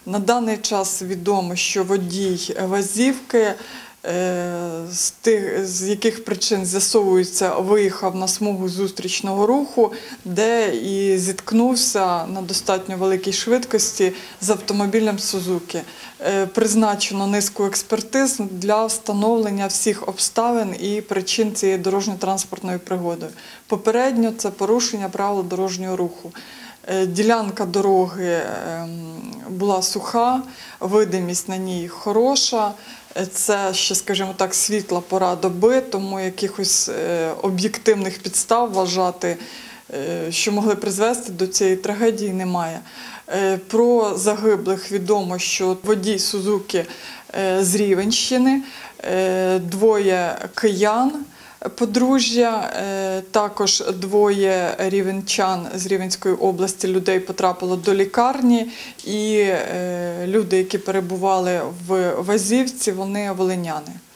На даний час відомо, що водій вазівки, з яких причин з'ясовується, виїхав на смугу зустрічного руху, де і зіткнувся на достатньо великій швидкості з автомобілем «Сузуки». Призначено низку експертиз для встановлення всіх обставин і причин цієї дорожньо-транспортної пригоди. Попередньо це порушення правил дорожнього руху. Ділянка дороги була суха, видимість на ній хороша. Це ще, скажімо так, світла пора доби, тому якихось об'єктивних підстав вважати, що могли призвести до цієї трагедії, немає. Про загиблих відомо, що водій «Сузуки» з Рівненщини, двоє киян, подружжя, також двоє рівненчан з Рівненської області, людей потрапило до лікарні, і люди, які перебували в вазівці, вони волиняни.